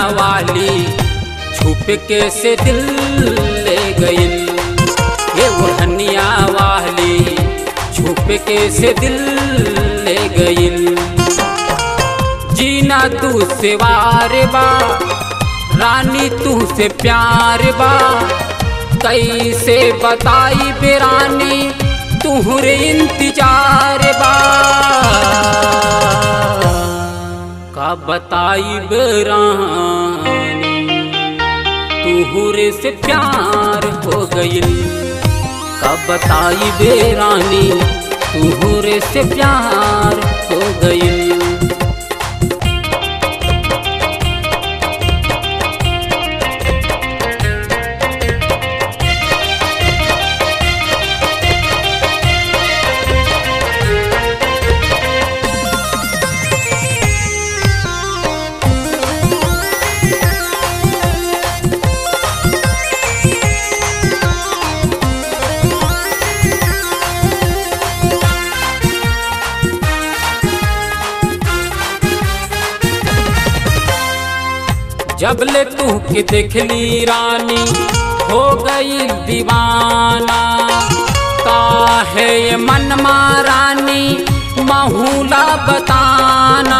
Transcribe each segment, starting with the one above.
वाली छुप के से दिल ले गइल। ये ओढ़निया वाली छुप के से दिल ले गइल। जीना तू से वार बा रानी तू से प्यार बा, कैसे बताई बेरानी तुहरे इंतजार बा। का बताई बेरानी तुहरे से प्यार हो गइल। का बताई बेरानी तुहरे से प्यार हो गइल। जब ले तू के देखली रानी हो गई दीवाना, काहे ये मन रानी महूला बताना।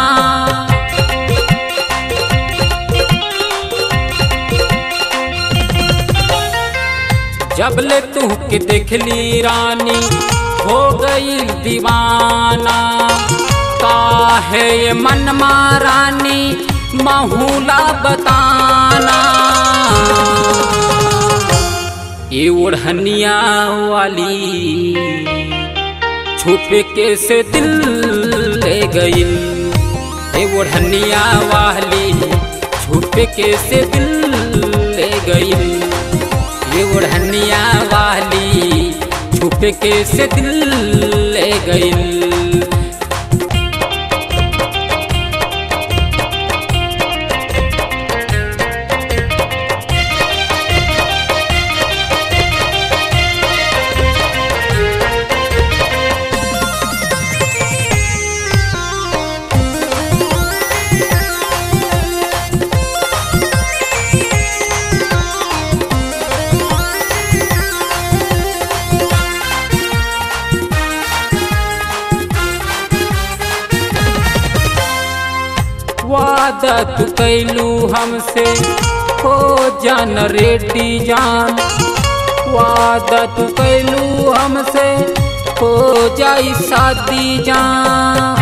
जब ले तू के देखली रानी हो गई दीवाना, काहे ये मन रानी महूला बताना। ये ओढ़निया वाली छुप के से दिल ले गइल। ये ओढ़निया वाली छुप के से दिल ले गइल। ये ओढ़निया वाली छुप के से दिल ले गइल। वादा तू कैलू हमसे हो जान रेडी जान। वादा तू कैलू हमसे हो जाई शादी जान।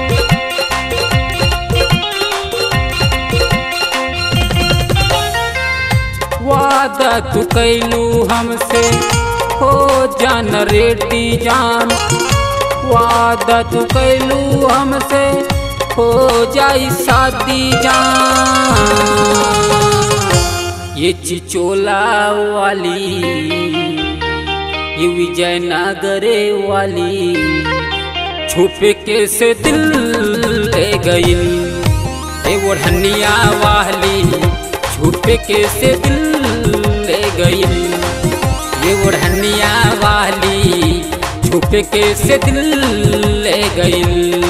वादा तू कैलू हमसे हो जान रेडी जान। वादा तू कैलू हमसे हो जाई शादी जान। ये चिचोला वाली ये विजयनगर वाली छुप के से दिल ले गइल। ये ओढ़निया वाली छुप के से दिल ले गइल। ये ओढ़निया वाली छुप के से दिल ले गइल।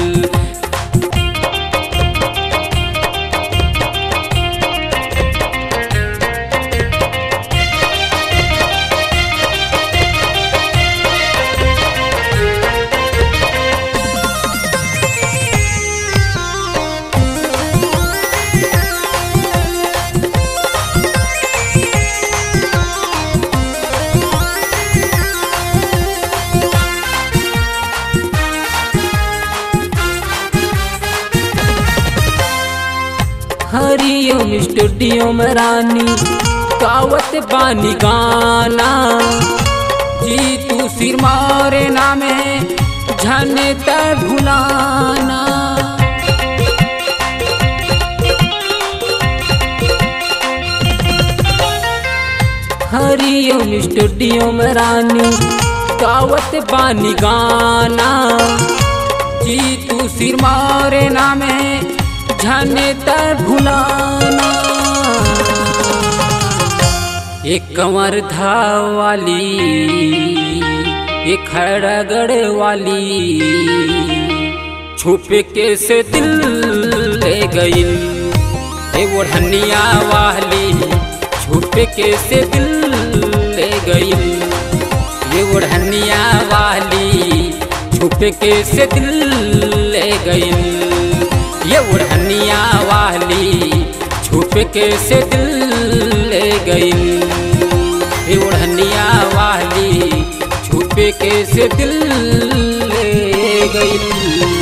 हरिओम स्टूडियो में रानी गावत बानी गाना। जी तू सिर मारे नामे झने त भुलाना। हरिओम स्टूडियो में रानी गावत बानी गाना। जी तू सिर मारे नामे झने त भुलाना। एक कंवर धा वाली एक खड़गड़ वाली छुप के से दिल ले गइल। ये ओढ़निया वाली छुप के से दिल ले गई। ये ओढ़निया वाली छुप के से दिल ले गई। ये ओढ़निया वाली छुप के से दिल ले गई। ये ओढ़निया वाली छुप के से दिल ले गई।